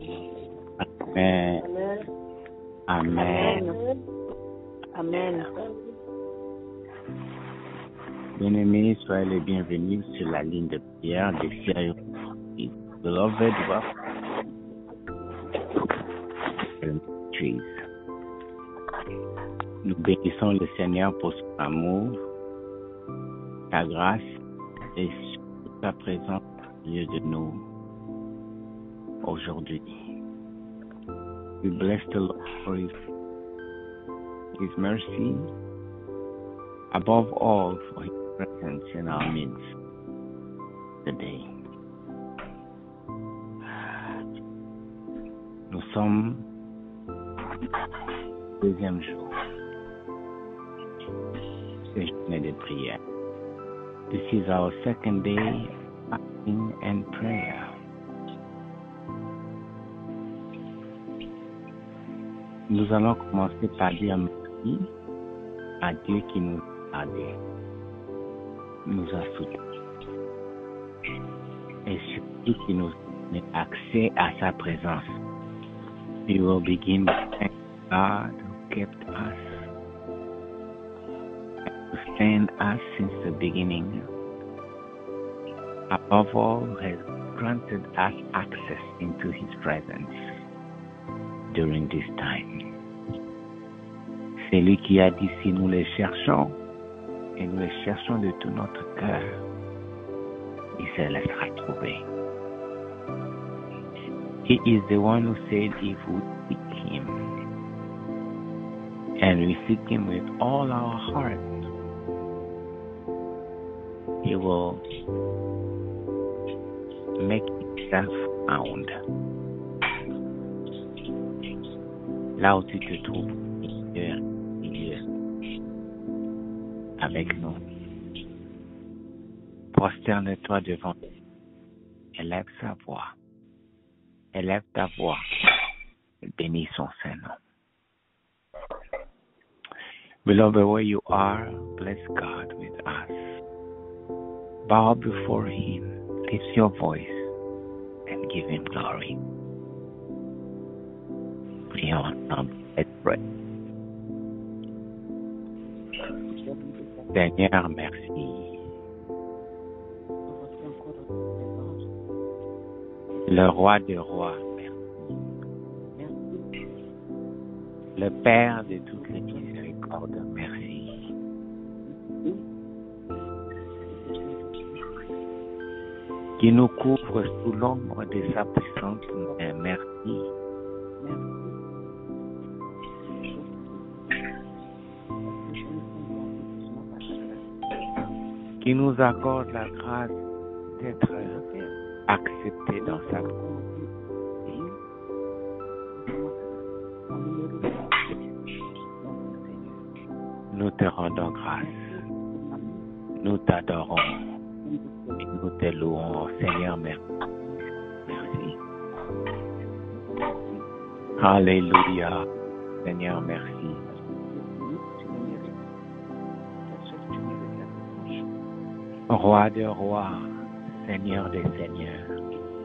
Amen. Amen. Amen. Amen. Bien-aimés, soyez les bienvenus sur la ligne de prière de Sirius. Beloved, welcome. Nous bénissons le Seigneur pour son amour, sa grâce et sa présence au milieu de nous aujourd'hui. We bless the Lord for His mercy, above all for His presence in our midst today. Nous sommes au deuxième jour de journée de prière. This is our second day of fasting and prayer. Nous allons commencer par dire merci à Dieu qui nous a aidés, nous a soutenus et surtout qui nous donne accès à sa présence. We will begin to thank God who kept us and sustained us since the beginning. Above all, has granted us access into His presence during this time. C'est lui qui a dit si nous les cherchons, et nous les cherchons de tout notre cœur, il se laissera trouver. He is the one who said if we seek Him, and we seek Him with all our heart, He will make Himself found. Là où tu te trouves, il est avec nous. Prosterne-toi devant lui. Élève sa voix. Élève ta voix. Bénis son Saint-Nom. Beloved, where you are, bless God with us. Bow before Him. Lift your voice and give Him glory. Prions ensemble. Let's pray. Seigneur, merci. Le roi des rois, merci. Le Père de toutes les miséricordes, merci. Qui nous couvre sous l'ombre de sa puissante main, merci. Qui nous accorde la grâce d'être accepté dans sa vie. Nous te rendons grâce. Nous t'adorons. Et nous te louons, Seigneur, merci. Alléluia, Seigneur, merci. Roi des rois, Seigneur des seigneurs.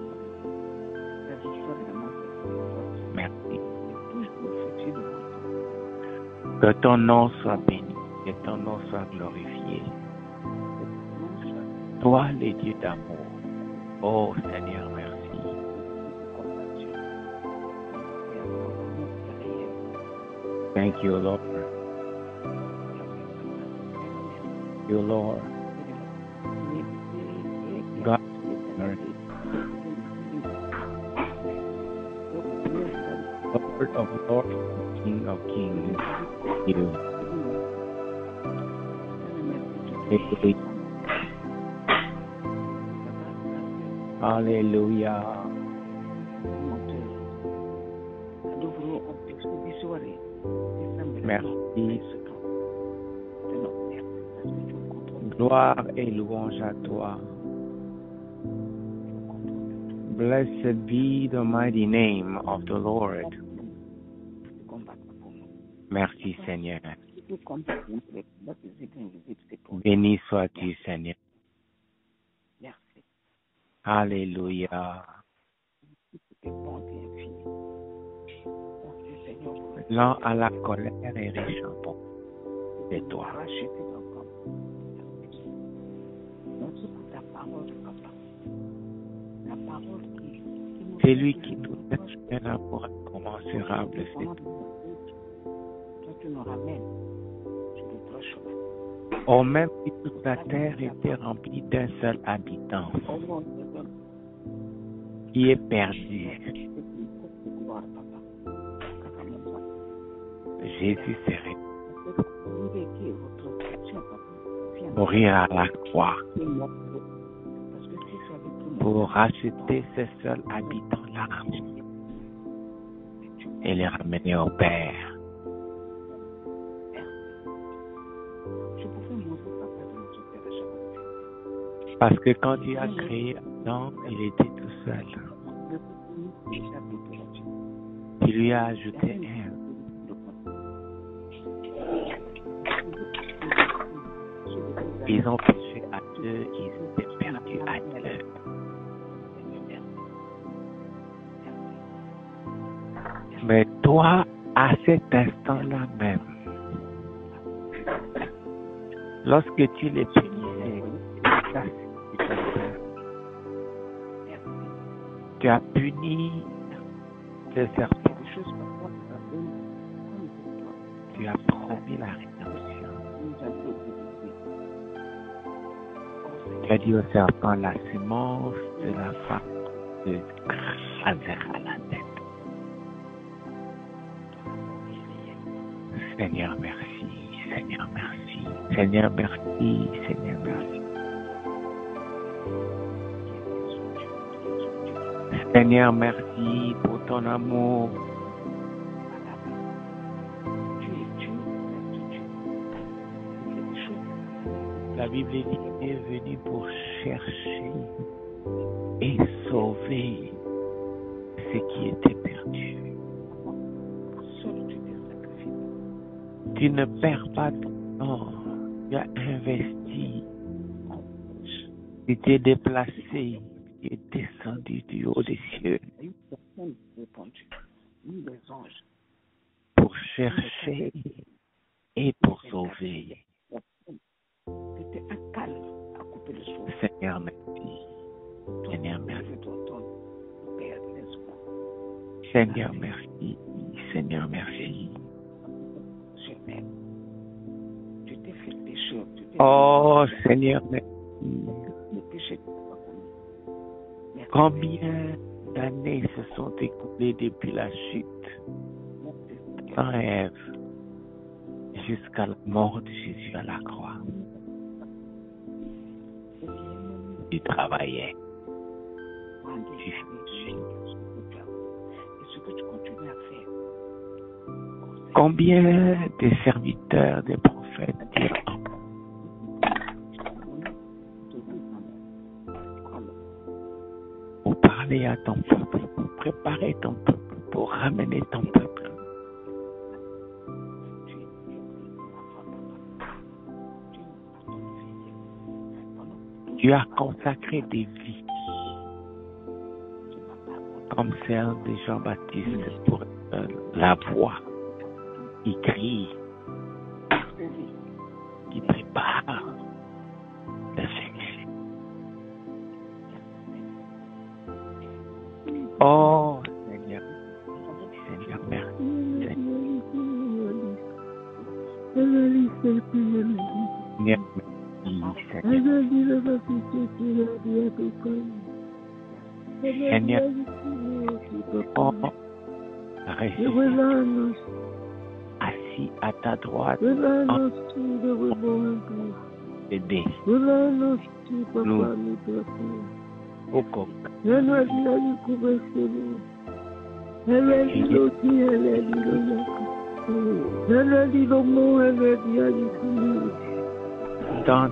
Merci. Que ton nom soit béni, que ton nom soit glorifié. Toi, le Dieu d'amour. Oh Seigneur, merci. Thank you, Lord. Thank you, Lord. God, mercy. Lord of Lords, King of Kings, you. Hallelujah. Merci. Gloire et louange à toi. Blessed be the mighty name of the Lord. Merci Seigneur. Béni sois-tu Seigneur. Alléluia. lent à la colère et riche en bon. C'est toi. Racheter encore. Merci pour ta parole, papa. La parole qui C'est lui qui nous donne un amour incommensurable. C'est toi, tu nous ramènes sur le droit chemin. Oh, même si toute la terre était remplie d'un seul habitant Au nom de Dieu, qui est perdu, gloire, papa. Jésus serait Il est qui est votre action, papa? Viens. mourir à la croix Parce que si tu avais tout le monde, pour racheter ce seul habitant-là et les ramener au Père. je pouvais montrer papa de notre Père à chaque fois. Parce que quand tu as créé Adam, il était tout seul. Tu lui as ajouté un. Ils ont péché à deux, ils étaient perdus à deux. Mais toi, à cet instant-là même, lorsque tu les punissais, tu as puni le serpent. Tu as promis la rédemption. Tu as dit au serpent, la semence de la femme te rasera la tête. Seigneur, merci. Seigneur, merci. Seigneur, merci. Seigneur, merci. Seigneur, merci pour ton amour. La Bible dit qu'il est venu pour chercher et sauver ce qui était perdu. Tu ne perds pas ton temps. Tu as investi. Tu t'es déplacé. Tu es descendu du haut des cieux pour chercher et pour sauver. C'était un calme à couper le souffle. Seigneur, merci. Seigneur, merci. Seigneur, merci. Seigneur, merci. Tu t'es fait péché. Oh, Seigneur, merci. Combien d'années se sont écoulées depuis la chute sans Ève jusqu'à la mort de Jésus à la croix? Tu travaillais. Tu faisais. Et ce que tu continues à faire. Combien de serviteurs, de prophètes diront pour parler à ton peuple, pour préparer ton peuple, pour ramener ton peuple. Tu as consacré des vies comme celle de Jean-Baptiste pour la voix qui crie, qui prépare le Seigneur. Oh Seigneur, Seigneur, merci. Seigneur, Seigneur, oh, reste assis à ta droite, aider nous au coq. Dans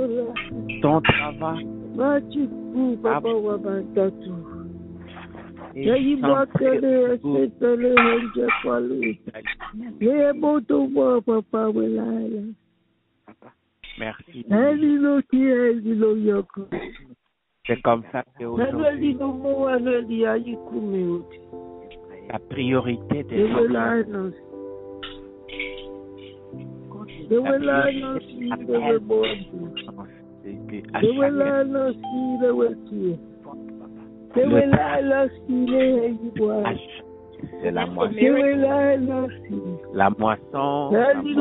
ton travail Merci. C'est comme ça qu'aujourd'hui, la priorité des gens, c'est la moisson. La moisson.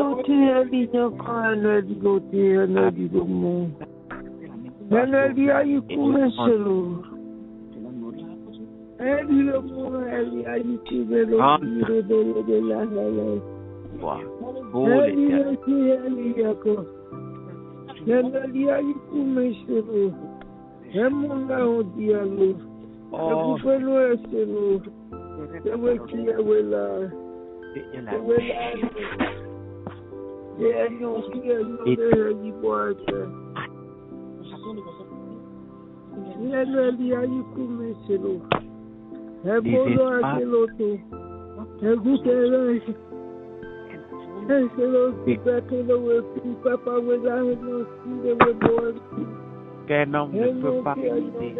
Qu'un homme ne peut pas quitter.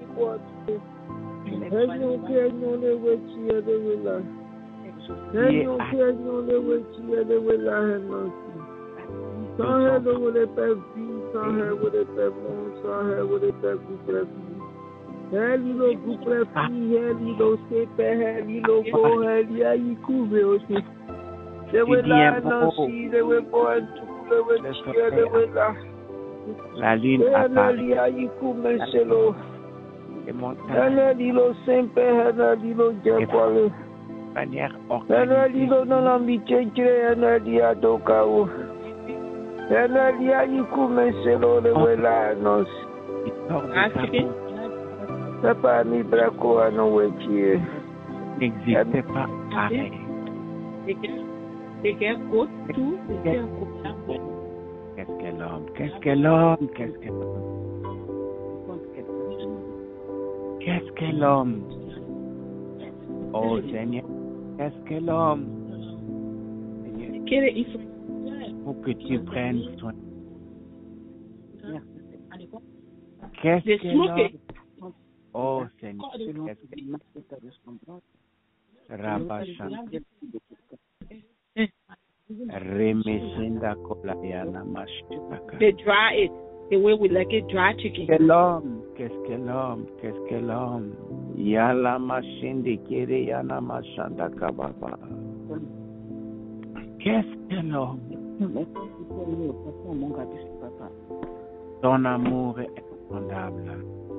La lune apparaît. Et montagne. De manière organisée. N'existait pas pareil. Qu'est-ce que l'homme? Qu'est-ce que l'homme? Qu'est-ce que l'homme? Qu'est-ce que l'homme? Oh Seigneur, qu'est-ce que l'homme? Seigneur, pour que tu prennes soin. Qu'est-ce que l'homme? Oh Seigneur, qu'est-ce que l'homme? Rabachan. Remeshinda kolayana mashitaka. They dry it the way we like it dry chicken. Qu'est-ce que l'homme? Yala mashindi kiri yana mashanda kababa. Qu'est-ce que l'homme? Ton amour est insondable.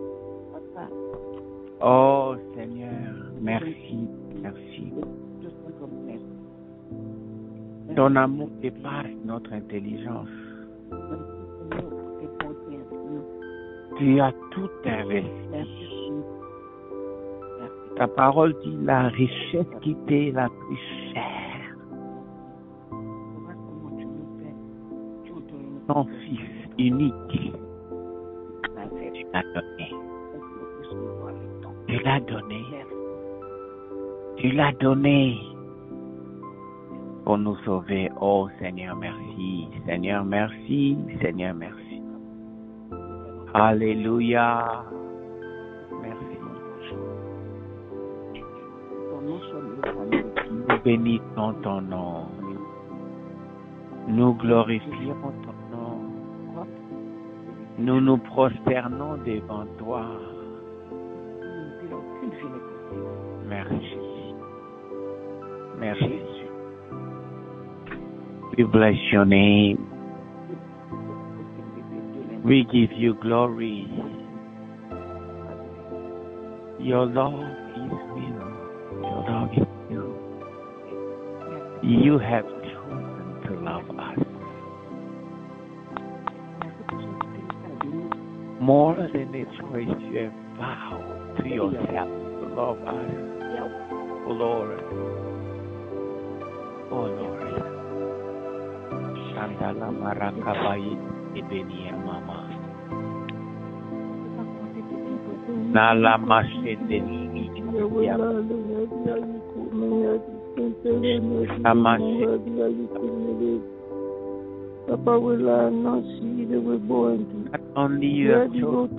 Oh Seigneur, merci. Ton amour dépasse notre intelligence. Tu as tout investi. Ta parole dit la richesse qui t'est la plus chère. Ton Fils unique, tu l'as donné pour nous sauver. Oh Seigneur, merci. Seigneur, merci. Alléluia. Merci. Nous bénissons ton nom. Nous glorifions ton nom. Nous nous prosternons devant toi. Merci. We bless your name. We give you glory. Your love is real. You have chosen to love us. More than a choice, you have vowed to yourself to love us. Oh Lord. Shandala marakabai ibenia mama. Nala mashedeni Papa will not see the way born to. Only you have chosen.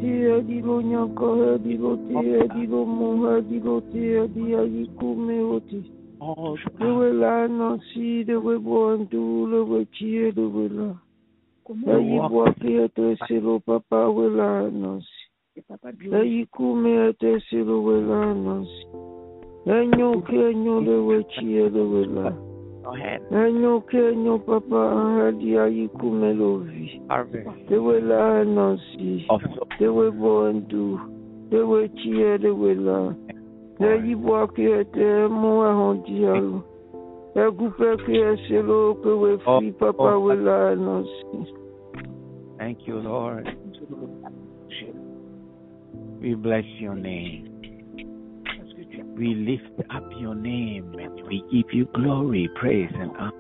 The will I not see the way born to the way cheer the will. You walk here to see Papa will I not see. You come here to see the will I not see. And you can you the way cheer the will. Go ahead. Enyo kenyo papa hadi ayikume lovi. Dewe la nansi. Dewe bondu. Dewe chie dewe la. Deyi boaki ete moa hondi alu. Egupe ke selo pewe fi papa we la nansi. Thank you, Lord. We bless your name. We lift up your name and we give you glory, praise, and honor.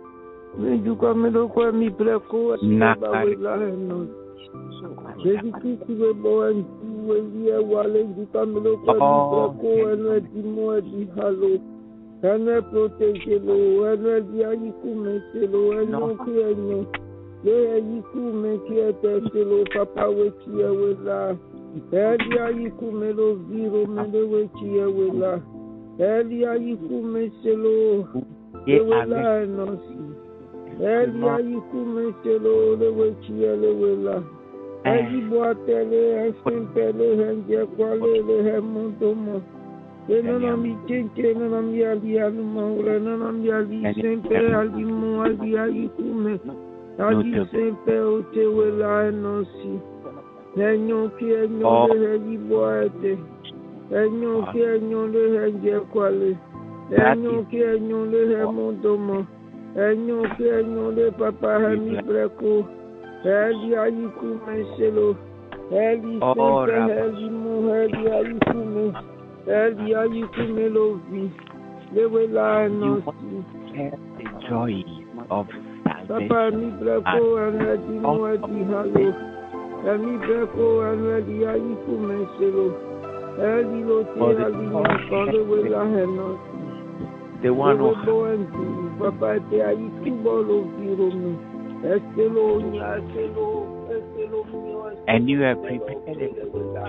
Elia yikume selo, lewela nosi. Elia yikume selo, lewechia lewela. Egi boatele, esempele, henje kwale, lehemondomo. Nana mi chenche, nana mi ali aluma, nana mi ali sempe alimu ali yikume. Ali sempe otewela nosi. Nenyo ki enyo lehe boate. Enyo ki enyo lehe nje kwale. Enyo ki enyo lehe mondomo. Enyo ki enyo le papa hemi breko. Eli ayikume selo. Eli sempe eli mu eli ayikume. Eli ayikume lovi. Lewe la nosi. The joy of salvation. Papa mi breko anadi mu adi halo. Emi breko anadi ayikume selo. Eli lote ali nyakale we la henosi. The one who Papa te ayikubo lovi romi. Estelo nya estelo mio. And you have prepared it.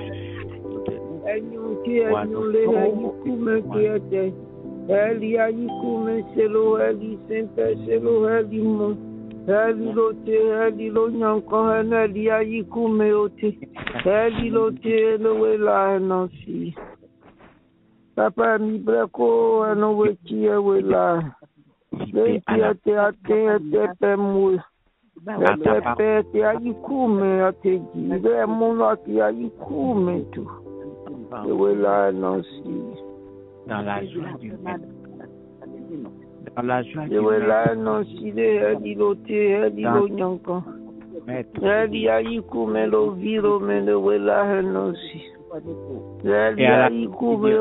Enyo ki enyo le ayikume kiete. Eli ayikume selo eli sempe selo eli mo. Eli lote eli lo nyanko eli ayikume ote. Eli lote lo la nosi. Papa mi breko ano wechi e la. Le ti ate pemu. Le pe ti ayikume ate ji. Le mono ti ayikume tu. Le la nosi. Dans la joie du maître. Dans la joie du maître. La nosi le eli lote eli lo nyanko. Eli ayikume lo viro me le la nosi. Eli ayikume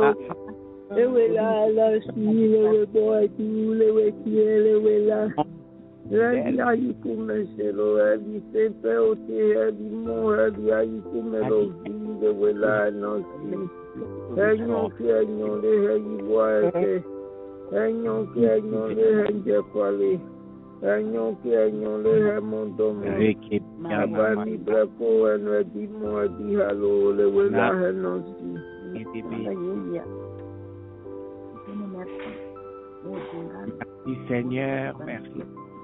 la si le boy tu le kiele la. Eli ayikume selo eli sempe ote eli mo eli ayikume lo viro la nosi. Enyo ki enyo le hei boate. Enyo ki enyo le henje kwale. Enyo ki enyo le he mondomo. Aba mi brako eno di mo di halo le wela henosi. Merci Seigneur, merci.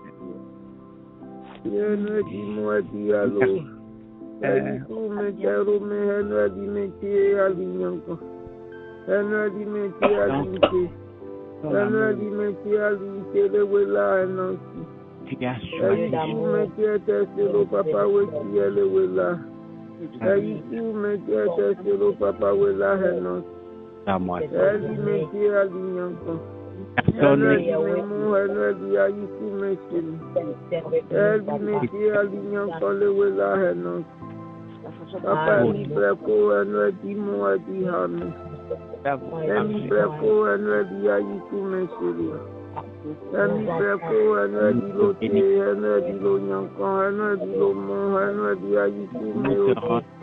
Eno di mo di halo. Eno me jaro me eno di me tie alinyanko. Eno di me tie alinte. Eno di me tie alinte le wela henosi. Ayiku me tie selo papa we tie le wela. Ayiku me tie selo papa wela henosi. Eli me tie alinyanko. Eno di mu eno di ayiku me selo. Eli me tie alinyanko le wela henosi. Papa mi breko eno di mu adi hame. Emi breko eno di ayiku me selo. Emi breko eno di lote eno di lo nyanko eno di lo mo eno di ayiku me oti.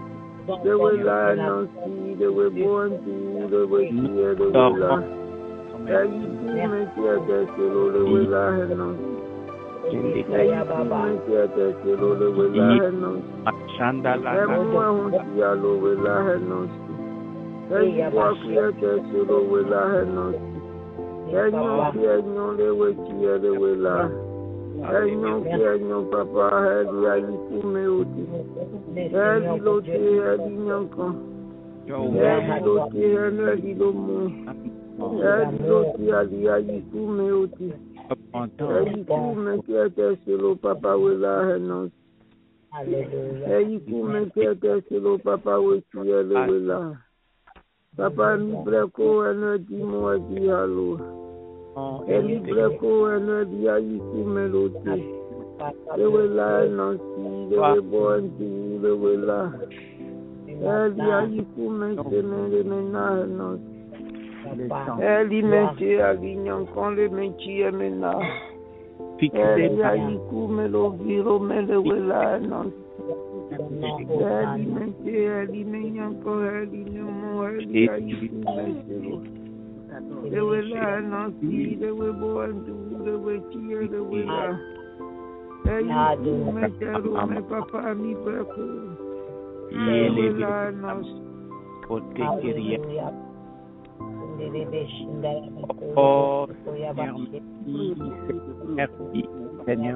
the way la no see, the way born to, the way here, the way la. Eyi kume kia teselo le way la no. Eyi kume kia teselo le way la no. Emwa hunti alo way la no. Eyi kwa kia teselo way la no. Enyo kia nyo le way kia le way la. Enyo kia nyo papa heli ayi kume uti. Heli lote heli nyanko. Heli lote heli lomo. Heli lote heli ayi kume uti. Heli kume kia teselo papa wela henos. Heli kume kia teselo papa wekia le wela. Papa mi breko ene di mo di halo. Heli breko ene di ayi kume lote. Le wela nansi, le webonti, le wela. Heli ayi kume seme le mena henos. Heli meche ali nyankon le mechi emena. Heli ayi kume lo viro me le wela henos. Heli meche, heli me nyankon, heli nemo, heli ayi kume selo. Le wela nansi, le webonti, le wechi, le wela. Heli kume tero me papa mi breko. Le wela nansi. Oh, merci, Seigneur.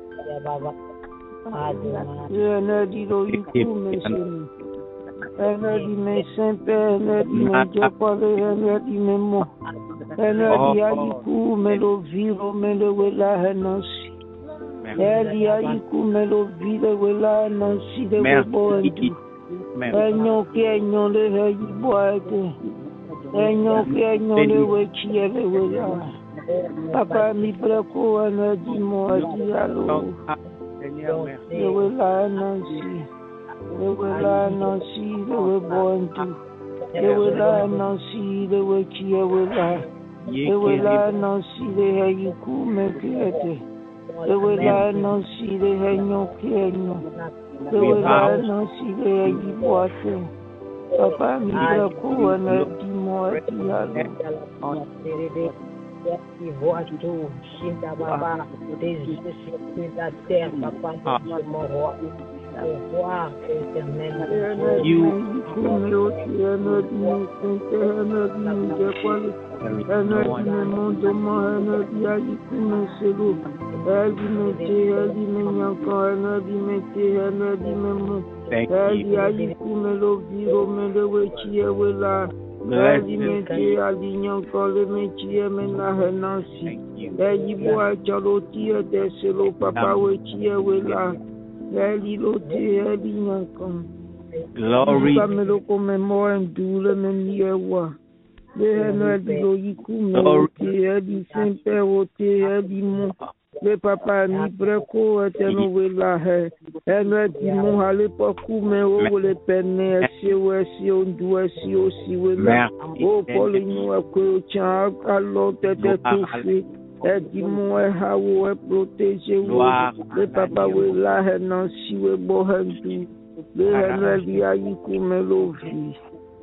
Enyo le wechi ele wela. Papa mi breko ane di mo di alo. Le wela nansi. Le wela nansi le we bondu. Le wela nansi le wechi wela. Le wela nansi le hayiku mekete. Le wela nansi le henyo kenyo. Le wela nansi le hayiboate. Papa mi breko ane di mo di alo. Heli meche alinyon kole meche mena henansi. Heli boa chaloti deselo papa wechi wela. Heli lote heli nyankon. Glory. Kamelo kome mo endule meniewa. Le heno heli lo yikume ote heli sempe ote heli mo. Le papa mi breko eteno wela he. Eno eti mo hale poku me o le pene esi ondu esi osi wela. O pole nyo akwe chan alo tete tufi. Eti mo hawo protege wo. Le papa wela he no si we bo hendu. Le eno eti ayiku melofi.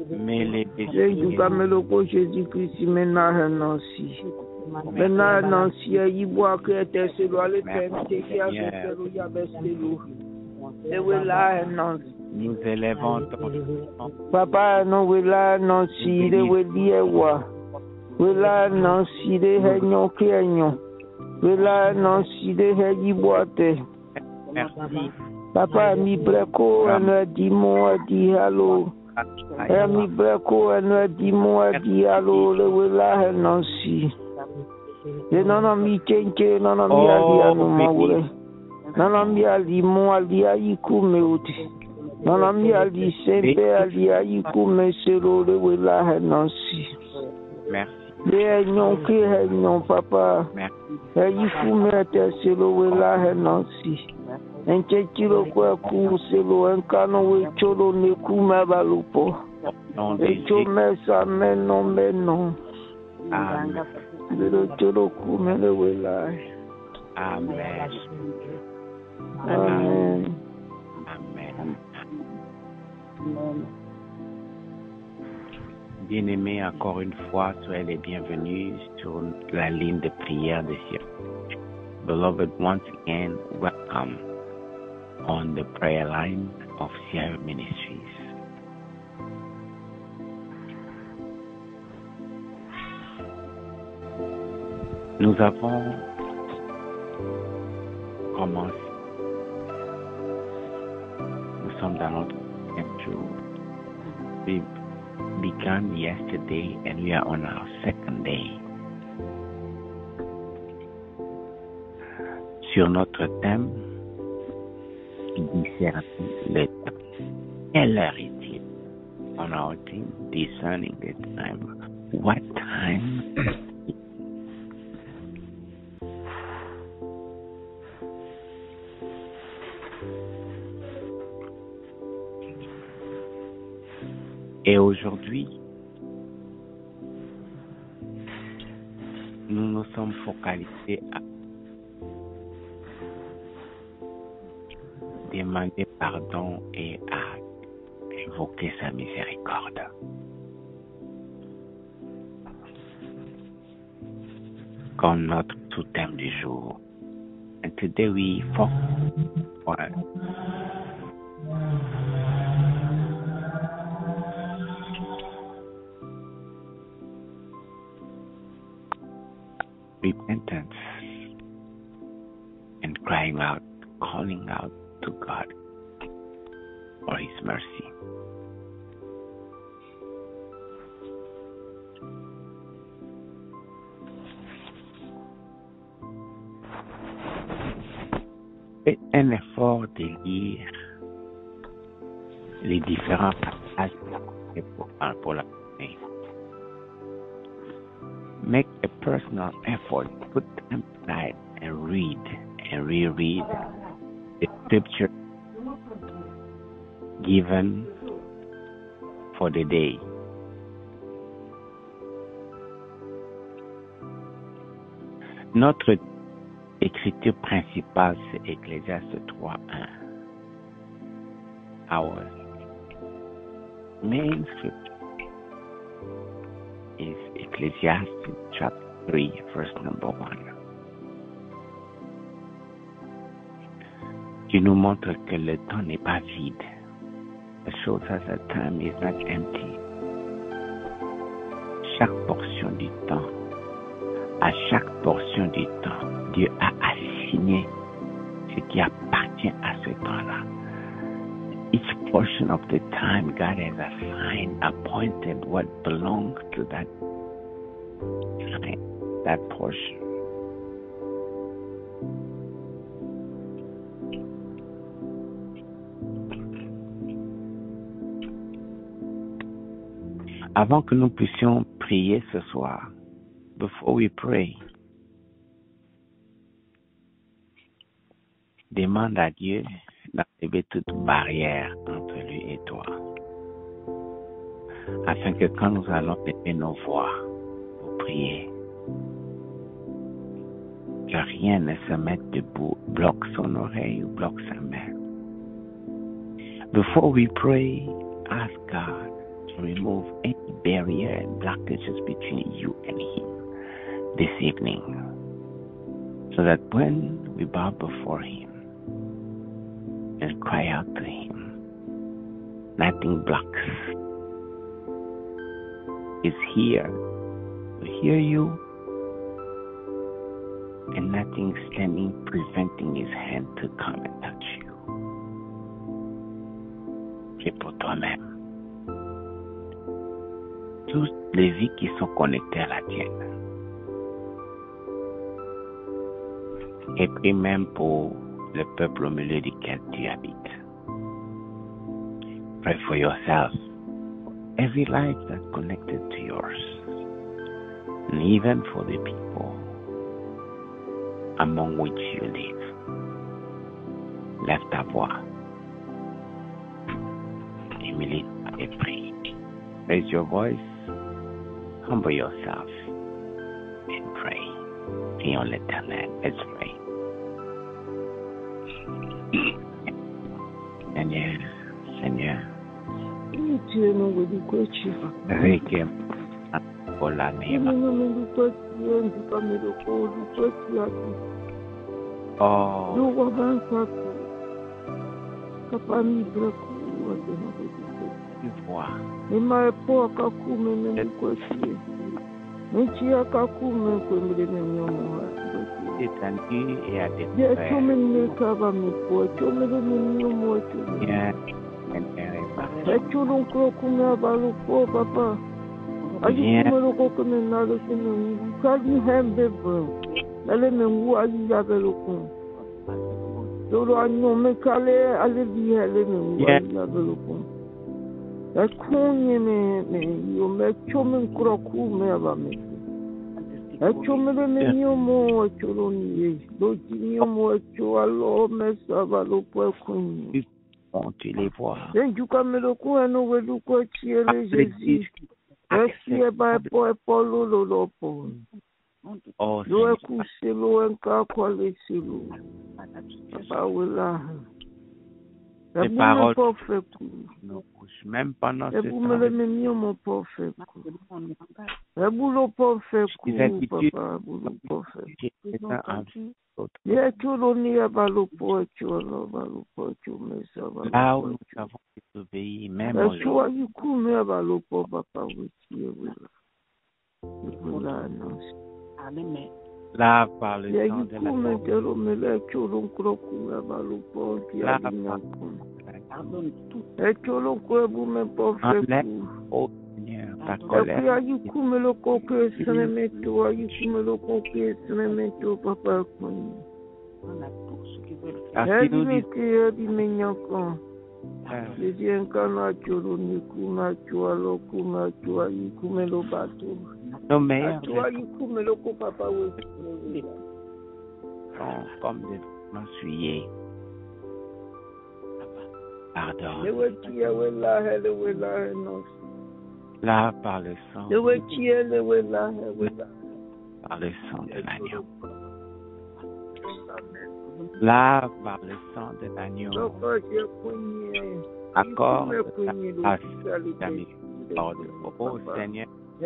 Le nduka meloko Jésus Christ mena he no si. Mena no si yibo akwe teselo ale pente ki aselo ya beselo. Le wela he no si. Nous élevons ton nom. Papa no wela no si de wediewa. Wela no si de henyo kenyo. Wela no si de hejiboate. Merci. Papa mi breko ene di mo di halo. Mi breko ene di mo di halo le wela no si. Le nono mi chenche nono mi ali anu mawure. Nono mi ali mo ali ayiku meuti. Nono mi ali sempe ali ayiku meselo le wela henansi. Merci. Le nyon ke nyon papa. Merci. Ayiku mete selo wela henansi. Enche kilo kwa ku selo enkano we cholo ne kuma balupo. Echo mesa meno. Amen. Le cholo kuma le wela. Amen. Amen. Amen. Amen. Bien-aimés, encore une fois, soyez les bienvenus sur la ligne de prière de Sierra. Beloved, once again, welcome on the prayer line of Sierra Ministries. Nous avons commencé. Nous sommes dans notre deuxième jour. We began yesterday and we are on our second day. Sur notre thème, discerner le temps. Quelle heure est-il? On our theme, discerning the time. What time? Et aujourd'hui, nous nous sommes focalisés à demander pardon et à invoquer sa miséricorde. Comme notre sous-thème du jour. And today we focus on repentance and crying out, calling out to God for His mercy. Faites un effort de lire les différents passages pour la journée. Make a personal effort, put time aside and read and reread the scripture given for the day. Notre écriture principale, c'est Ecclésiaste 3:1. Our main scripture is Ecclesiastes chapter 3, verse number 1. Qui nous montre que le temps n'est pas vide. It shows us that time is not empty. Chaque portion du temps, à chaque portion du temps, Dieu a assigné ce qui appartient à ce temps-là. Each portion of the time, God has assigned, appointed what belongs to that time, that portion. Avant que nous puissions prier ce soir, before we pray, demande à Dieu d'enlever toute barrière entre lui et toi, afin que quand nous allons lever nos voix pour prier, que rien ne se mette debout, bloque son oreille ou bloque sa main. Before we pray, ask God to remove any barrier and blockages between you and Him this evening, so that when we bow before Him and cry out to Him, nothing blocks. He's here to hear you, and nothing standing preventing His hand to come and touch you. Prie pour toi-même. Toutes les vies qui sont connectées à la tienne. Et prie même pour le peuple au milieu duquel tu habites. Pray for yourself, every life that's connected to yours, and even for the people among which you live. Lève ta voix et milite et prie. Raise your voice, humble yourself, and pray. Prions l'Éternel. Let's pray. Seigneur, tie no we di kwachi. Reke Ola Nema. No me di kwachi en di kamero ko di kwachi ati. Oh. Do wa ban sa. Papa mi brako wa de no we di kwachi. Tu vois. E mai po akaku me di kwachi. Mechi akaku me ko me de nyomo. Étendu et à Ye découvert. to me ne kaba me po, to me de nyomo to. Bien intéressant. Echo non ko kuma balu po papa. Ayi kuma lo ko kuma na lo sinu. Kali hembe bro. Lele me wu ayi ya belo ko. Lolo anyo me kale ale bi hele me wu ayi ya belo ko. Ekunye me yo me cho me kuro ku me aba me. Echo me le me nyomo echo lo ni. Lo ji nyomo echo alo me sa balu po kunye. Tu les vois. You come to go and over the question. Esi ba po lo po. Oh, Lo ku selo en ka kwale selo. Papa wala. Les paroles ne couchent même pas dans ce temps. Le mignon mon pauvre. Le boulot pauvre papa, boulot pauvre. Là où nous avons désobéi, même là par le sang de la oh Seigneur, ta colère. Nos meilleurs sont comme des m'essuyés. Pardon. Là par le sang. Par le sang de l'agneau. Là par le sang de l'agneau. Accorde ta grâce, ta miséricorde. Oh Seigneur.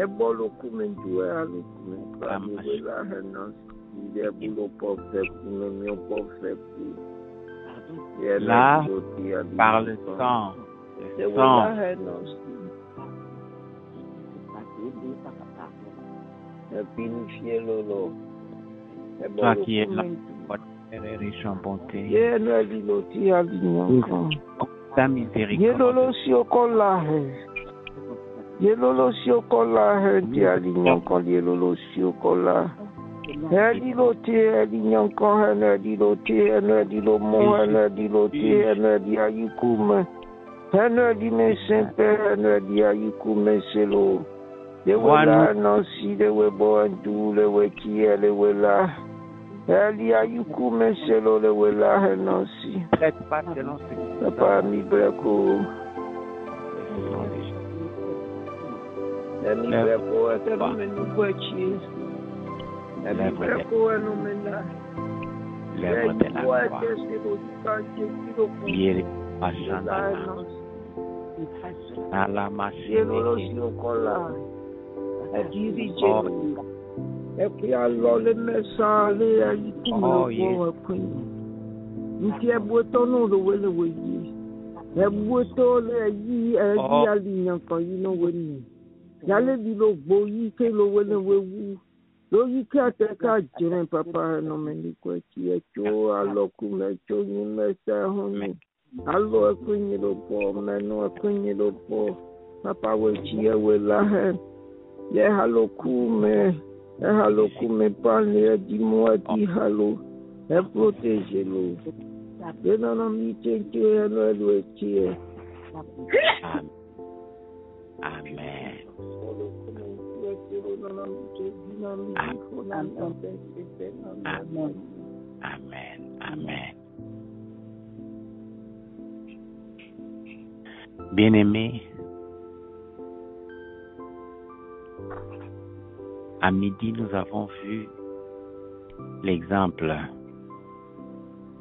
Là, par le sang, toi qui es là, riche en bonté, ta miséricorde. Yelolo siokola hedi alinyonko yelolo siokola Edilo te alinyonko edilo te edilo mo edilo te edilo ayikume edilo sempe edilo ayikume selo de wala no si de webo andu le wekie le wela eli ayikume selo le wela no si papa mi breko. Emi breko atano menu kwachi. Emi breko ano mena. Lèvre de la croix. Yere machanda. Ala machine. Adiri jeni. Epi alo le mesa le ayikume kwa kwini. Nti ebuoto no lo wele weyi. Ebuoto le yi alinyanko yi no weni. Yale di lo boyi ke lo wele wewu. Lo yi ke ateka jere papa no meni kwa chi echo aloku mecho ni mesa honi. Alo akunyi lo po meno akunyi lo po. Papa we chi we la he. Ye haloku me pani e di mo di halo. E protege lo. Ye na mi tenke e no lo chi. Amen. Amen. Amen. Bien-aimés, à midi, nous avons vu l'exemple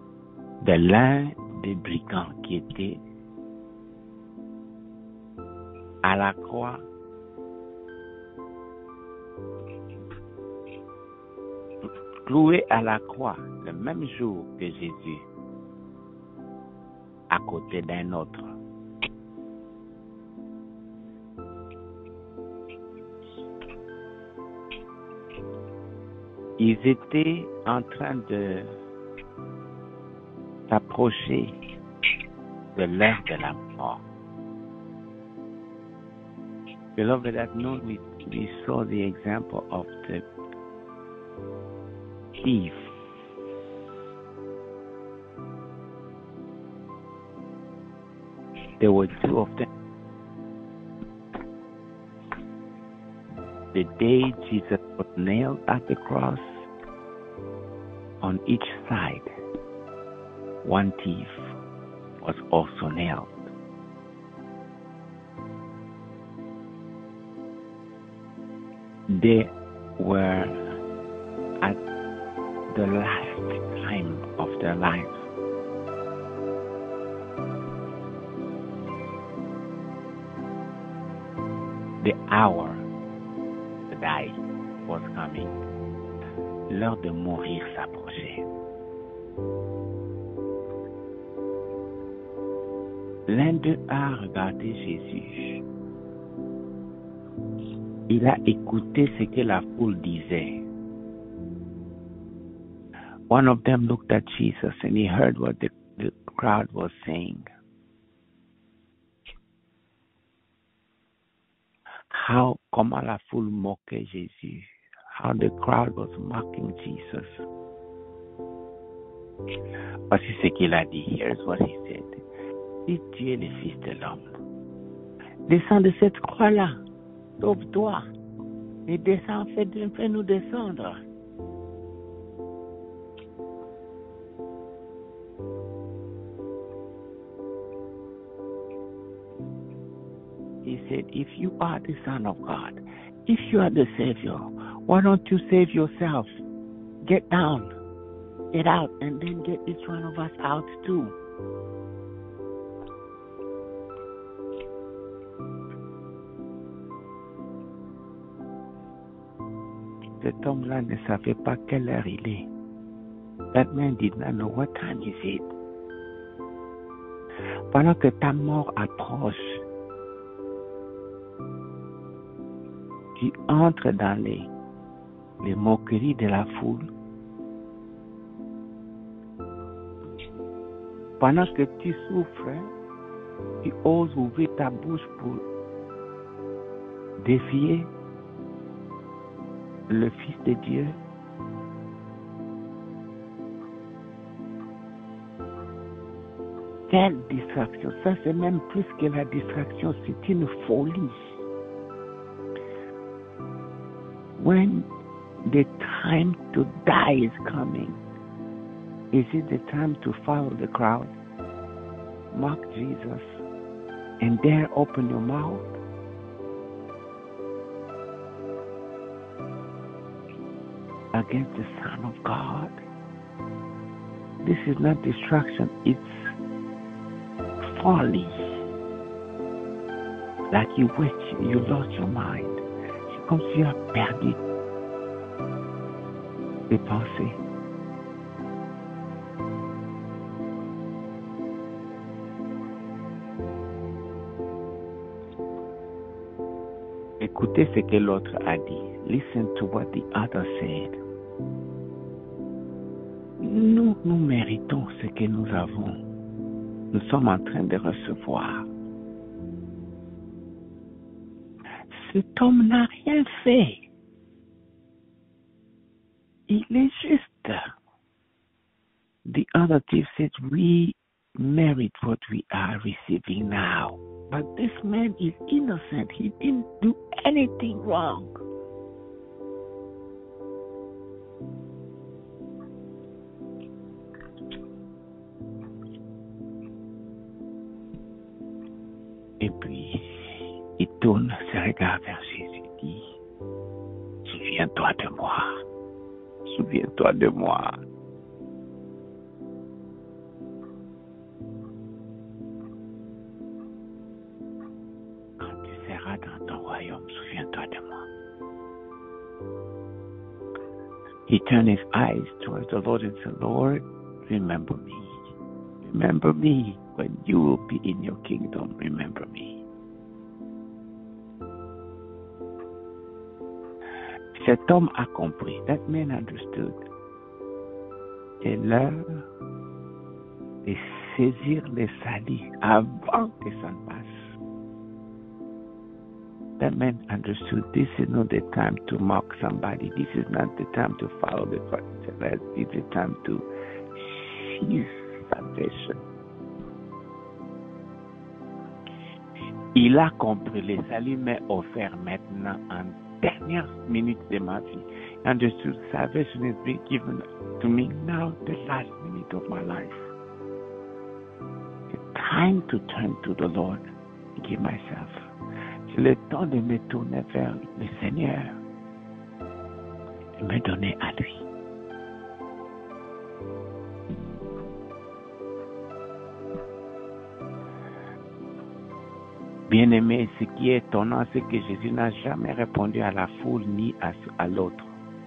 de l'un des brigands qui était à la croix, cloué à la croix le même jour que Jésus, à côté d'un autre. Ils étaient en train de s'approcher de l'heure de la mort. Beloved, at noon we saw the example of the thief. There were two of them. The day Jesus was nailed at the cross, on each side, one thief was also nailed. They were at the last time of their lives. The hour to die was coming. L'heure de mourir s'approchait. L'un d'eux a regardé Jésus. Il a écouté ce que la foule disait. One of them looked at Jesus and he heard what the crowd was saying. Comment la foule moquait Jésus. How the crowd was mocking Jesus. Voici ce qu'il a dit. Here's what he said. Si tu es le Fils de l'homme, descends de cette croix-là, sauve-toi, et descends, fais-nous descendre. He said, if you are the Son of God, if you are the Savior, why don't you save yourself? Get down, get out, and then get each one of us out too. Cet homme-là ne savait pas quelle heure il est. That man did not know what time is it. Pendant que ta mort approche, tu entres dans les moqueries de la foule. Pendant que tu souffres, tu oses ouvrir ta bouche pour défier le Fils de Dieu. Quelle distraction! Ça, c'est même plus que la distraction, c'est une folie. When the time to die is coming, is it the time to follow the crowd? Mock Jesus and dare open your mouth? Against the Son of God. This is not distraction, it's folly. Like you wish you lost your mind. C'est comme si tu as perdu tes pensées. Écoutez ce que l'autre a dit. Listen to what the other said. Nous méritons ce que nous avons. Nous sommes en train de recevoir. Cet homme n'a rien fait. Il est juste. The other thief said, we merit what we are receiving now. But this man is innocent. He didn't do anything wrong. Et puis, il tourne ses regards vers Jésus et dit, souviens-toi de moi. Souviens-toi de moi. Quand tu seras seras dans ton royaume, souviens-toi de moi. He turned his eyes towards the Lord and said, Lord, remember me. Remember me when you will be in your kingdom. Remember me. Cet homme a compris. That man understood. C'est l'heure de saisir les salis avant que ça ne passe. That man understood this is not the time to mock somebody. This is not the time to follow the tradition. This is the time to seize salvation. Il a compris, les saluts m'est offert maintenant en dernière minute de ma vie. Understood salvation is being given to me now, the last minute of my life. It's time to turn to the Lord and give myself. C'est le temps de me tourner vers le Seigneur et me donner à lui. Bien-aimé, ce qui est étonnant, c'est que Jésus n'a jamais répondu à la foule ni à l'autre.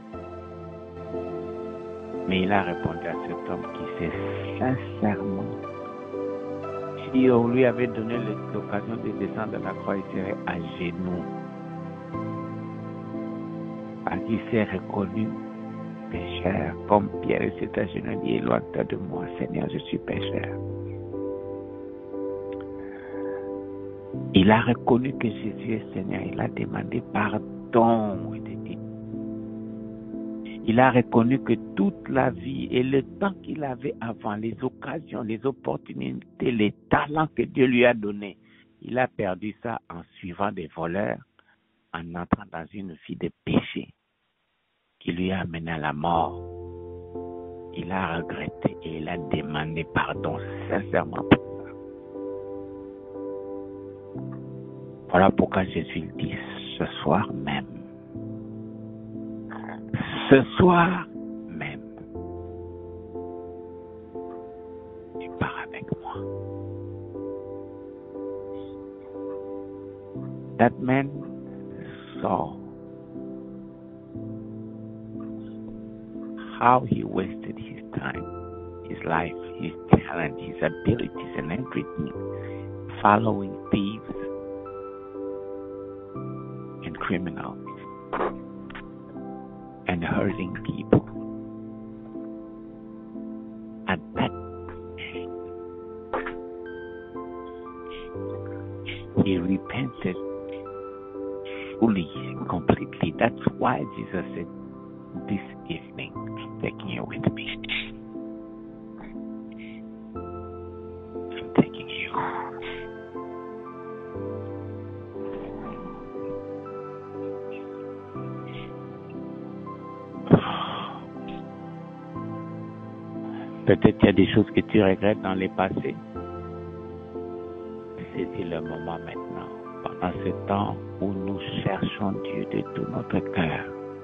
Mais il a répondu à cet homme qui s'est sincèrement. Si on lui avait donné l'occasion de descendre de la croix, il serait à genoux. Parce qu'il s'est reconnu pécheur, comme Pierre s'est à genoux et dit, éloigne-toi de moi, Seigneur, je suis pécheur. Il a reconnu que Jésus est Seigneur, il a demandé pardon. Il a reconnu que toute la vie et le temps qu'il avait avant, les occasions, les opportunités, les talents que Dieu lui a donnés, il a perdu ça en suivant des voleurs, en entrant dans une vie de péché qui lui a amené à la mort. Il a regretté et il a demandé pardon sincèrement pour ça. Voilà pourquoi Jésus dit ce soir même. Ce soir même, tu pars avec moi. That man saw how he wasted his time, his life, his talent, his abilities, and everything, following thieves and criminals and hurting people. At that he repented fully, completely. That's why Jesus said, this evening, I'm taking you with me. I'm taking you. Peut-être qu'il y a des choses que tu regrettes dans le passé. C'est le moment maintenant, pendant ce temps où nous cherchons Dieu de tout notre cœur.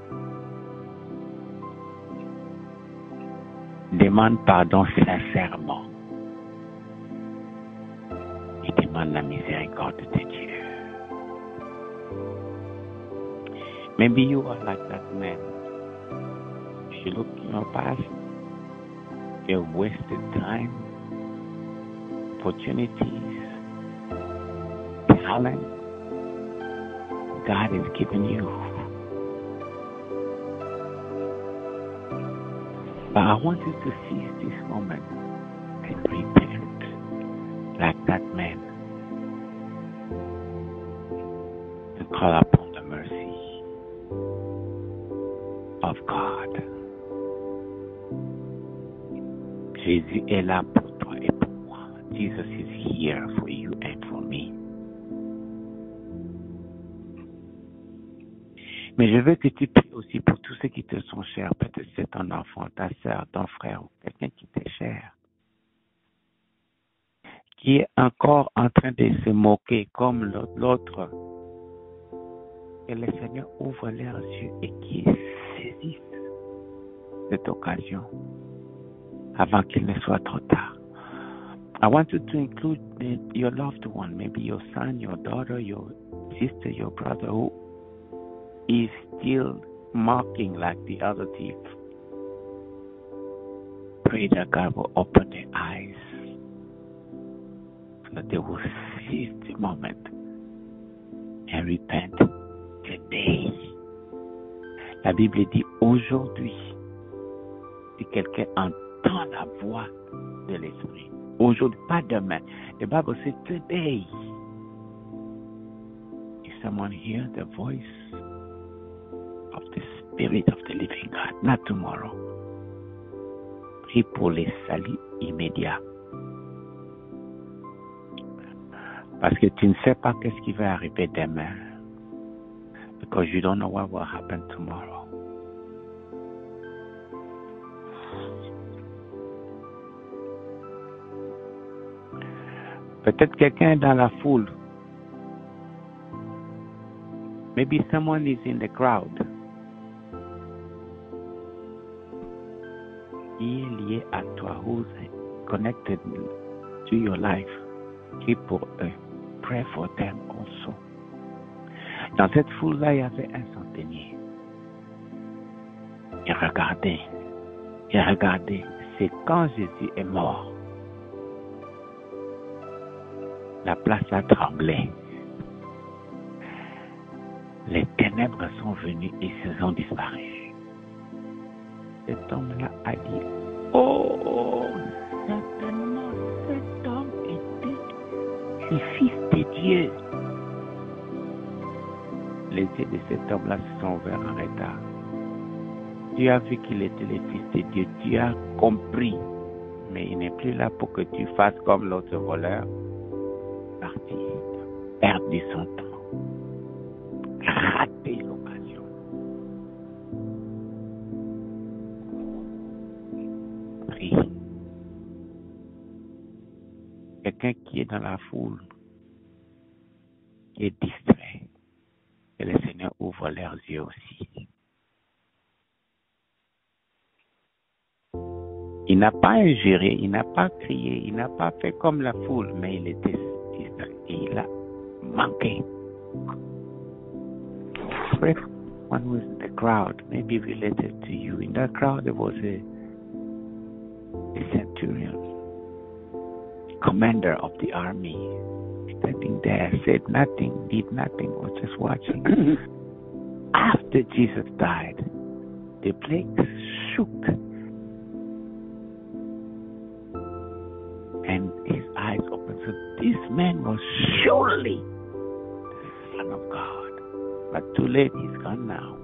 Demande pardon sincèrement et demande la miséricorde de Dieu. Maybe you are like that man. If you look in your past, you have wasted time, opportunities, talent God has given you. But I want you to seize this moment and repent like that man and call upon the mercy of God. Jésus est là pour toi et pour moi. Jesus is here for you and for me. Mais je veux que tu pries aussi pour tous ceux qui te sont chers. Peut-être c'est ton enfant, ta soeur, ton frère ou quelqu'un qui t'est cher, qui est encore en train de se moquer comme l'autre. Que le Seigneur ouvre leurs yeux et qu'ils saisissent cette occasion avant qu'il ne soit trop tard. I want you to include your loved one, maybe your son, your daughter, your sister, your brother, who is still mocking like the other thief. Pray that God will open their eyes so that they will seize the moment and repent today. La Bible dit aujourd'hui, si quelqu'un entend la voix de l'Esprit, aujourd'hui, pas demain. The Bible says today. If someone hears the voice of the Spirit of the living God, not tomorrow, prie pour les saluts immédiats. Parce que tu ne sais pas qu'est-ce qui va arriver demain. Because you don't know what will happen tomorrow. Peut-être quelqu'un est dans la foule. Maybe someone is in the crowd. Qui est lié à toi, who's connected to your life. Prie pour eux. Pray for them also. Dans cette foule-là, il y avait un centenier. Et regardez, c'est quand Jésus est mort. La place a tremblé. Les ténèbres sont venues et se sont disparues. Cet homme-là a dit, oh, certainement cet homme était le Fils de Dieu. Les yeux de cet homme-là se sont ouverts en retard. Tu as vu qu'il était le Fils de Dieu, tu as compris. Mais il n'est plus là pour que tu fasses comme l'autre voleur. Parti, perdu son temps, raté l'occasion. Prie. Quelqu'un qui est dans la foule, qui est distrait, que le Seigneur ouvre leurs yeux aussi. Il n'a pas injuré, il n'a pas crié, il n'a pas fait comme la foule, mais il était distrait. Il a manqué. Pray for one who is in the crowd, maybe related to you. In that crowd, there was a centurion, commander of the army, standing there, said nothing, did nothing, was just watching. After Jesus died, the place shook. And his eyes opened. So this man was surely the Son of God. But too late, he's gone now.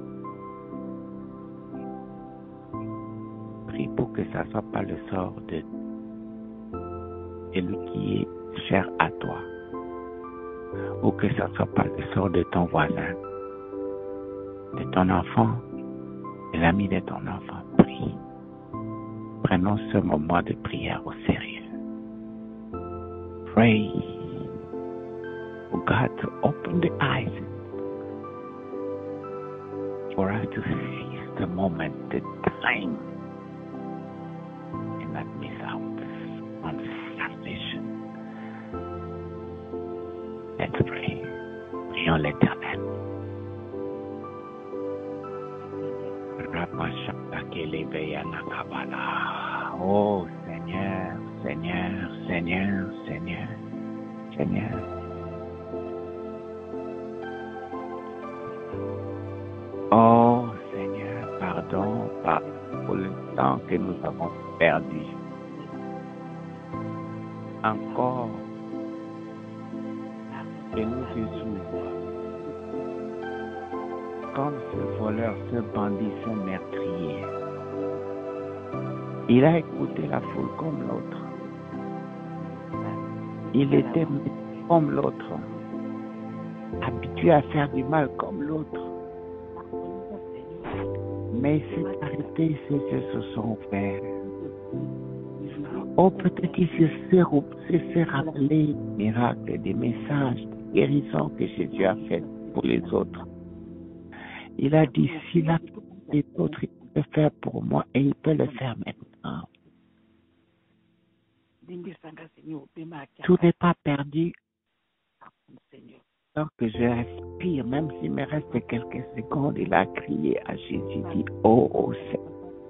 Prie pour que ça ne soit pas le sort de celui qui est cher à toi. Ou que ça ne soit pas le sort de ton voisin, de ton enfant, de l'ami de ton enfant. Prie. Prenons ce moment de prière au sérieux. Pray for God to open the eyes for us to seize the moment, the time, and not miss out on salvation. Let's pray. Prions l'Éternel. Oh Seigneur, Seigneur, Seigneur, Seigneur, Seigneur. Oh Seigneur, pardon pour le temps que nous avons perdu. Encore que nous ouvre comme ce voleur, ce bandit, ce meurtrier. Il a écouté la foule comme l'autre. Il était comme l'autre, habitué à faire du mal comme l'autre. Mais il s'est arrêté, ses yeux se sont ouverts. Oh, peut-être qu'il s'est rappelé des miracles, des messages, des guérisons que Jésus a fait pour les autres. Il a dit, s'il a fait les autres, il peut le faire pour moi et il peut le faire maintenant. Tout n'est pas perdu. Alors que je respire, même s'il me reste quelques secondes, il a crié à Jésus, dit, oh Seigneur.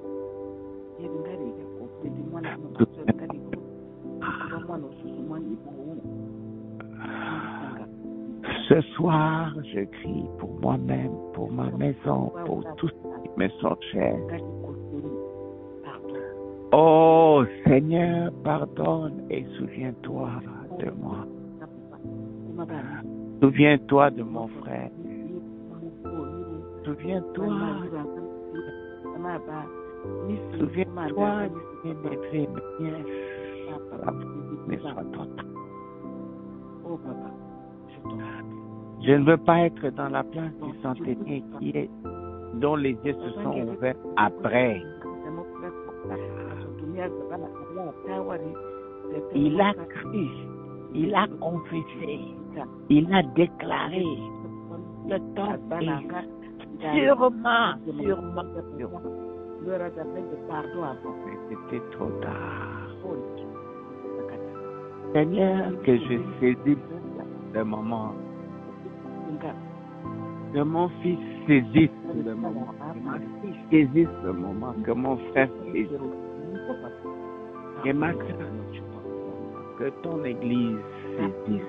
Ce soir, je crie pour moi-même, pour ma maison, pour tous ceux qui me sont chers. Oh Seigneur, pardonne et souviens-toi de moi. Souviens-toi de mon frère. Souviens-toi. Souviens-toi de mes neveux, mes nièces. Mais sois total. Je ne veux pas être dans la place du centenier dont les yeux se sont ouverts après. Il a cru, il a confessé, il a déclaré. Le temps est sûrement. Mais c'était trop tard. Seigneur, que je saisisse le moment. Que mon fils saisisse le moment. Que ma fille saisisse le moment. Que mon frère saisisse. Que ma soeur, que ton église saisisse.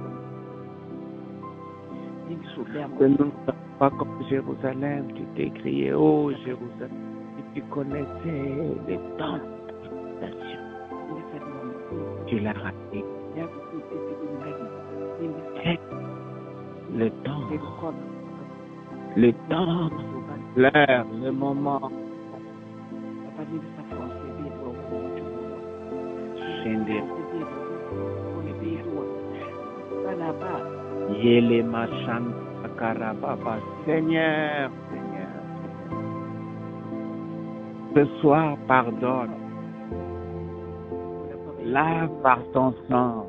Que nous ne sommes pas comme Jérusalem. Tu t'es crié, oh Jérusalem. Et tu connaissais les temps de tentation. Tu l'as raté. Le temps, l'heure, le moment. Yele machan karababa. Seigneur. Ce soir, pardonne. Lave par ton sang.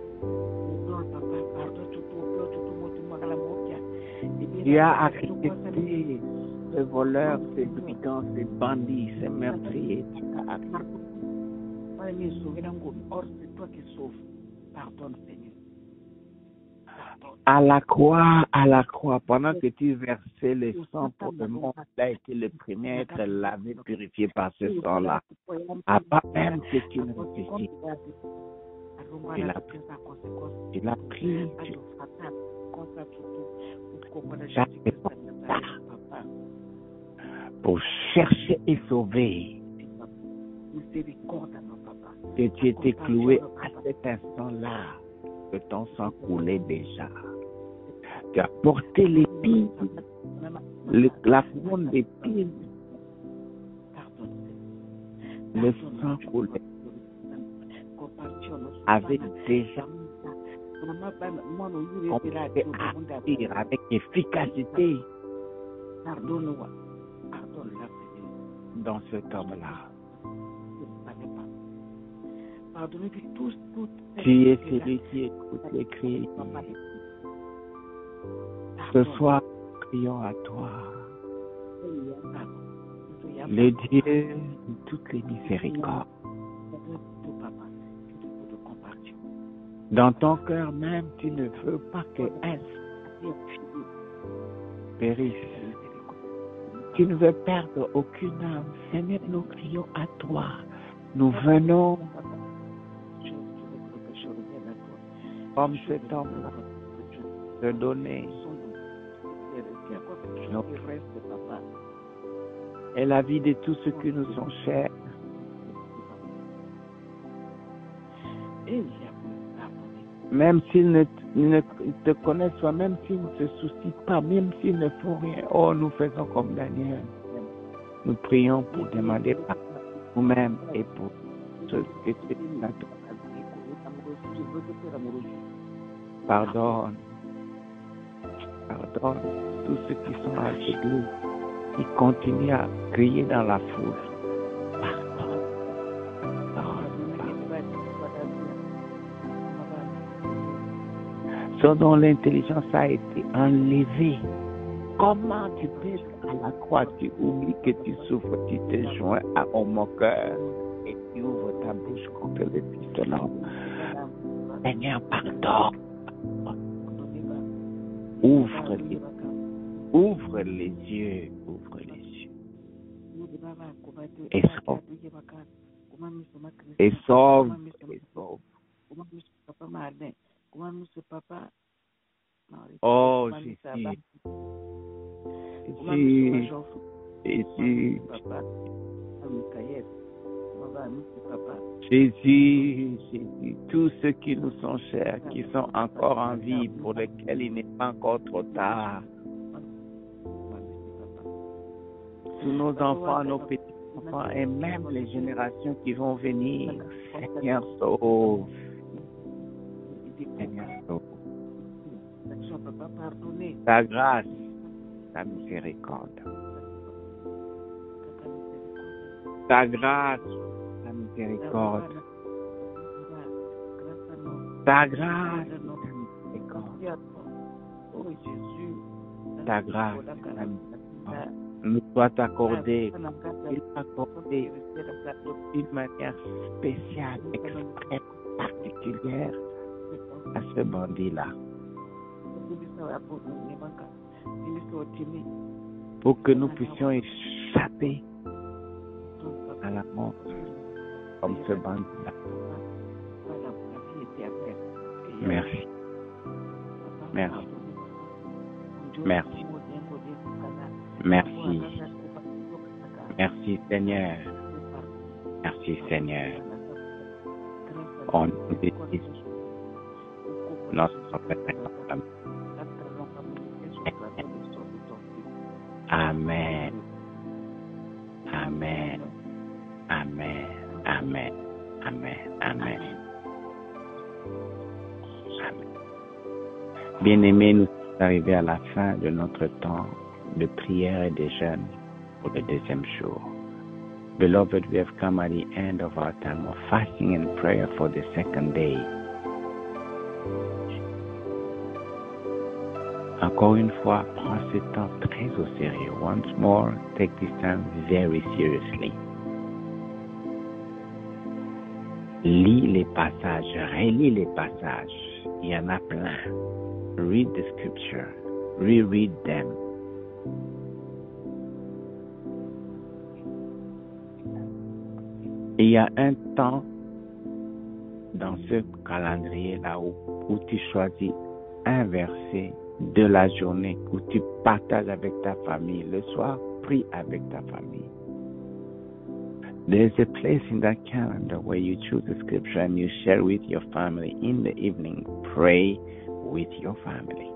Tu as accepté ces voleurs, ces brigands, ces bandits, ces meurtriers. Tu as accepté. Pardonne, Seigneur. À la croix, pendant que tu versais le sang pour le monde, tu as été le premier à être lavé, purifié par ce sang-là. Avant même que tu ne ressuscites. Tu l'as pris. Pour chercher et sauver. Que tu étais cloué à cet instant-là, que ton sang coulait déjà. Tu as porté l'épine, la couronne d'épine. Le sang coulait. Avec déjà agir avec efficacité dans cet homme-là. Tu es celui qui écoute les cris. Ce soir, prions à toi, le Dieu de toutes les miséricordes. Dans ton cœur même, tu ne veux pas qu'un périsse. Tu ne veux perdre aucune âme. Seigneur, nous crions à toi. Nous venons comme cet homme-là de donner et la vie de tous ceux qui nous sont chers. Même s'ils ne te connaissent pas, même s'ils ne se soucient pas, même s'ils ne font rien. Oh, nous faisons comme Daniel. Nous prions pour demander pardon nous-mêmes et pour ceux qui te pardonne tous ceux qui sont à l'église, qui continuent à crier dans la foule. Ceux dont l'intelligence a été enlevée. Comment tu peux à la croix, tu oublies que tu souffres, tu te joins à mon cœur et tu ouvres ta bouche comme le Fils de l'homme. Seigneur, pardonne. Ouvre les yeux. Ouvre les yeux. Et sauve. Et sauve. Et sauve. Oh, Jésus. Jésus, tous ceux qui nous sont chers, qui sont encore en vie, pour lesquels il n'est pas encore trop tard. Tous nos enfants, nos petits-enfants, et même les générations qui vont venir. Seigneur, sauve. Seigneur, sauve. Ta grâce, ta miséricorde. Ta grâce, ta miséricorde. Ta grâce, ta miséricorde. Ta grâce, ta miséricorde. Nous doit t'accorder, d'une manière spéciale, extrême, particulière à ce bandit-là. Pour que nous puissions échapper à la mort comme ce bandit-là. Merci. Merci. Merci. Merci. Merci Seigneur. Merci Seigneur. On nous dit notre Amen. Amen. Amen. Amen. Amen. Amen. Bien-aimés, nous sommes arrivés à la fin de notre temps de prière et de jeûne pour le deuxième jour. Beloved, we have come at the end of our time of fasting and prayer for the second day. Encore une fois, prends ce temps très au sérieux. Once more, take this time very seriously. Lis les passages, relis les passages. Il y en a plein. Read the scripture. Reread them. Il y a un temps dans ce calendrier-là où tu choisis un verset de la journée, où tu partages avec ta famille. Le soir, prie avec ta famille. There's a place in that calendar where you choose a scripture and you share with your family. In the evening, pray with your family.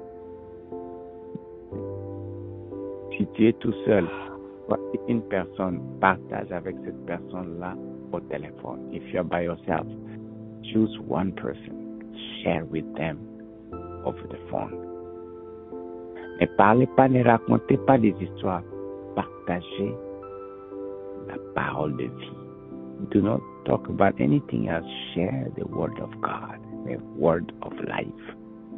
Si tu es tout seul, voici une personne, partage avec cette personne-là au téléphone. If you're by yourself, choose one person, share with them over the phone. Ne parlez pas, ne racontez pas des histoires, partagez la parole de vie. Do not talk about anything else, share the word of God, the word of life.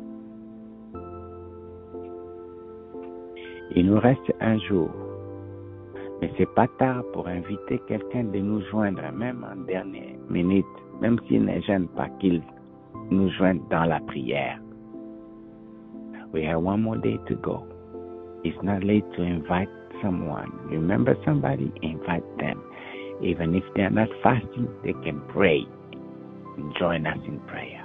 Il nous reste un jour, mais c'est pas tard pour inviter quelqu'un de nous joindre, même en dernière minute, même s'il ne gêne pas qu'il nous joigne dans la prière. We have one more day to go. It's not late to invite someone. Remember somebody, invite them. Even if they are not fasting, they can pray. Join us in prayer.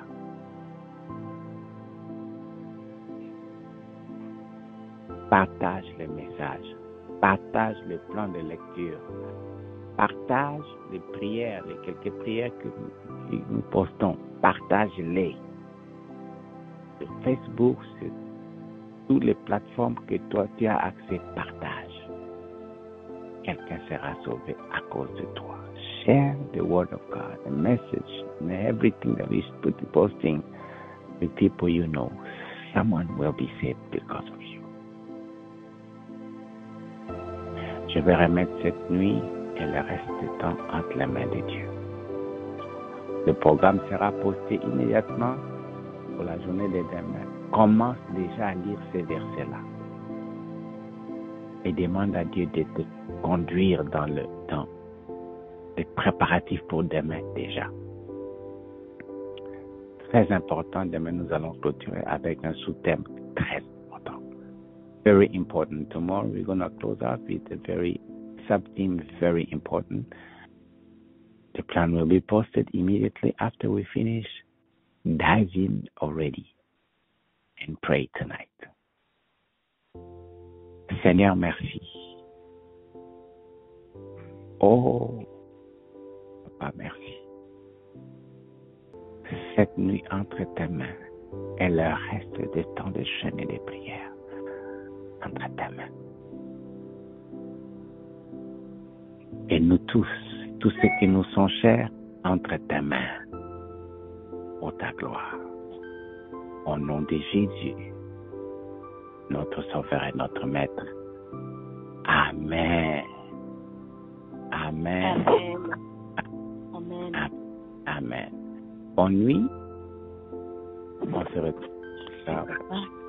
Partage le message. Partage le plan de lecture. Partage les prières, les quelques prières que nous postons. Partage-les. Sur Facebook, sur toutes les plateformes que toi tu as accès, partage. Quelqu'un sera sauvé à cause de toi. Share the word of God, the message, and everything that is posting with people you know. Someone will be saved because of you. Je vais remettre cette nuit et le reste du temps entre les mains de Dieu. Le programme sera posté immédiatement pour la journée de demain. Commence déjà à lire ces versets-là. Et demande à Dieu de te conduire dans le temps. Les préparatifs pour demain déjà. très important. Demain, nous allons clôturer avec un sous-thème très important. Very important. Tomorrow, we're going to close out with a very sub-theme, very important. The plan will be posted immediately after we finish. Dive in already and pray tonight. Seigneur, merci. Oh, Papa, merci. Cette nuit entre tes mains et le reste des temps de jeûne et de prière entre tes mains. Et nous tous ceux qui nous sont chers, entre tes mains, ô ta gloire. Au nom de Jésus, notre Sauveur et notre Maître. Amen. Amen. Amen. Amen. Bonne nuit. On se retrouve. Ciao.